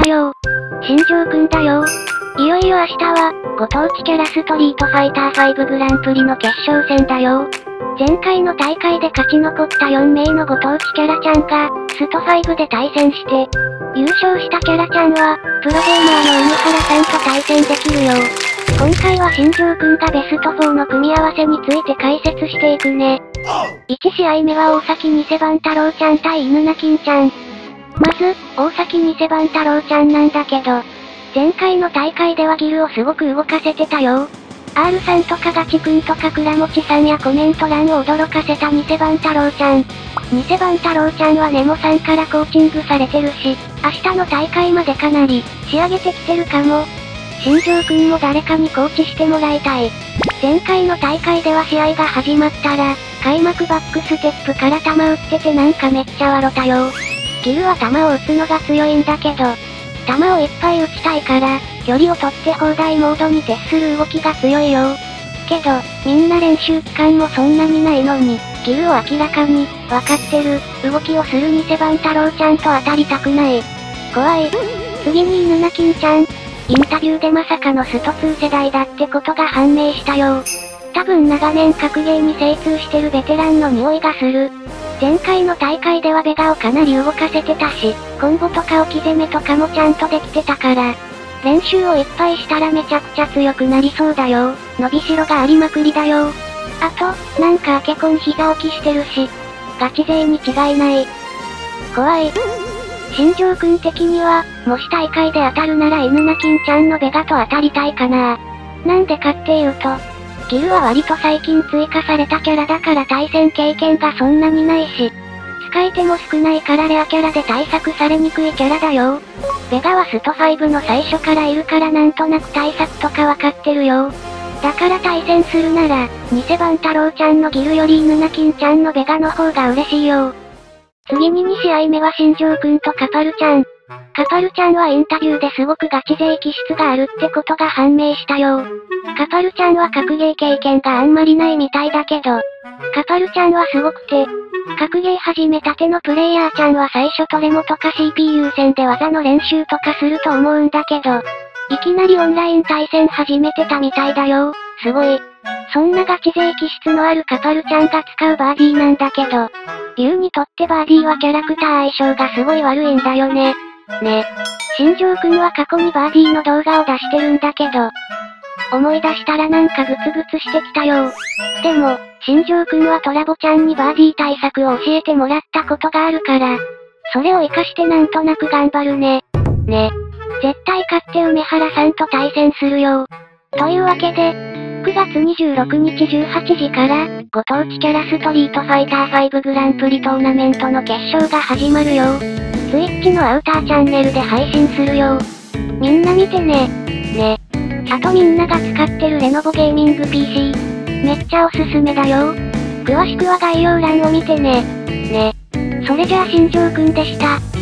よ。新庄くんだよ。いよいよ明日は、ご当地キャラストリートファイター5グランプリの決勝戦だよ。前回の大会で勝ち残った4名のご当地キャラちゃんが、スト5で対戦して、優勝したキャラちゃんは、プロゲーマーの海原さんと対戦できるよ。今回は新庄くんがベスト4の組み合わせについて解説していくね。1試合目は大崎偽番太郎ちゃん対犬な金ちゃん。まず、大崎偽番太郎ちゃんなんだけど、前回の大会ではギルをすごく動かせてたよ。R さんとかガチくんとか倉持さんやコメント欄を驚かせた偽番太郎ちゃん。偽番太郎ちゃんはネモさんからコーチングされてるし、明日の大会までかなり、仕上げてきてるかも。新庄くんも誰かにコーチしてもらいたい。前回の大会では試合が始まったら、開幕バックステップから球打っててなんかめっちゃ笑ったよ。ギルは球を打つのが強いんだけど、球をいっぱい打ちたいから、距離を取って放題モードに徹する動きが強いよ。けど、みんな練習期間もそんなにないのに、ギルを明らかに、わかってる、動きをする偽番太郎ちゃんと当たりたくない。怖い。次に犬な金ちゃん。インタビューでまさかのスト2世代だってことが判明したよ。多分長年格ゲーに精通してるベテランの匂いがする。前回の大会ではベガをかなり動かせてたし、コンボとか置き攻めとかもちゃんとできてたから、練習をいっぱいしたらめちゃくちゃ強くなりそうだよ。伸びしろがありまくりだよ。あと、なんかアケコン膝置きしてるし、ガチ勢に違いない。怖い。新庄くん的には、もし大会で当たるなら犬な金ちゃんのベガと当たりたいかな。なんでかっていうと、ギルは割と最近追加されたキャラだから対戦経験がそんなにないし、使い手も少ないからレアキャラで対策されにくいキャラだよ。ベガはスト5の最初からいるからなんとなく対策とかわかってるよ。だから対戦するなら、偽番太郎ちゃんのギルより犬な金ちゃんのベガの方が嬉しいよ。次に2試合目は新庄くんとカパルちゃん。カパルちゃんはインタビューですごくガチ勢気質があるってことが判明したよ。カパルちゃんは格ゲー経験があんまりないみたいだけど、カパルちゃんはすごくて、格ゲー始めたてのプレイヤーちゃんは最初トレモとか CPU 戦で技の練習とかすると思うんだけど、いきなりオンライン対戦始めてたみたいだよ。すごい。そんなガチ勢気質のあるカパルちゃんが使うバーディーなんだけど、ユウにとってバーディーはキャラクター相性がすごい悪いんだよね。新庄くんは過去にバーディーの動画を出してるんだけど、思い出したらなんかグツグツしてきたよ。でも、新庄くんはトラボちゃんにバーディー対策を教えてもらったことがあるから、それを活かしてなんとなく頑張るね。絶対勝って梅原さんと対戦するよ。というわけで、9月26日18時から、ご当地キャラストリートファイター5グランプリトーナメントの決勝が始まるよ。Twitch のアウターチャンネルで配信するよ。みんな見てね。あとみんなが使ってるレノボゲーミング PC。めっちゃおすすめだよ。詳しくは概要欄を見てね。それじゃあ新庄くんでした。